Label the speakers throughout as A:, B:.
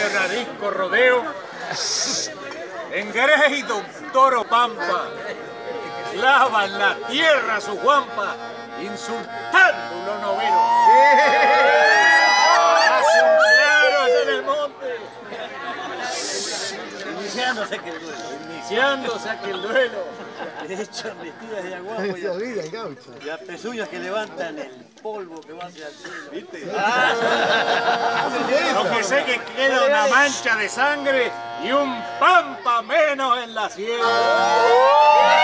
A: este radisco rodeo, engreído un toro pampa, clava en la tierra su guampa, insultando un novero. Hace un claro allá en el monte, iniciándose aquel duelo. Le echan vestidas de aguapo y a pezuñas que levantan el polvo que va hacia el cielo. ¿Viste? Lo que sé que queda una mancha de sangre y un pampa menos en la sierra.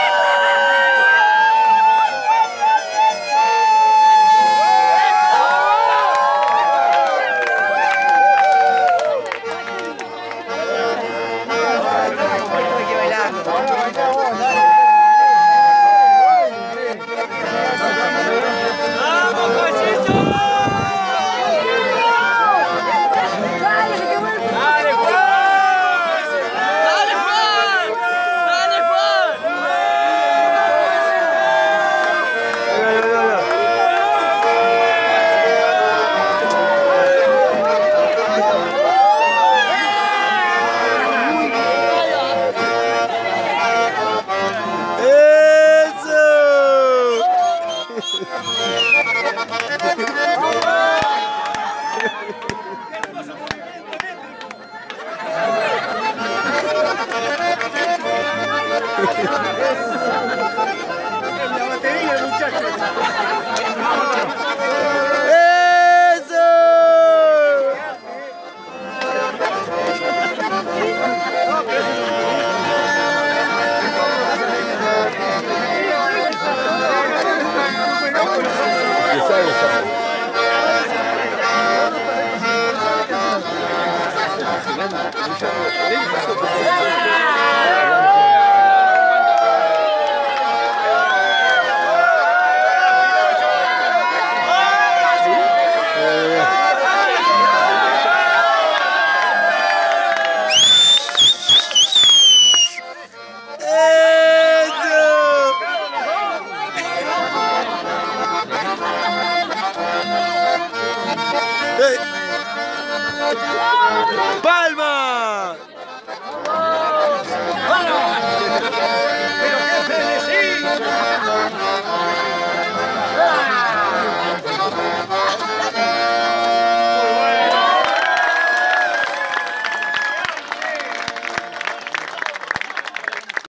A: La batería, muchachos.
B: ¡Palma!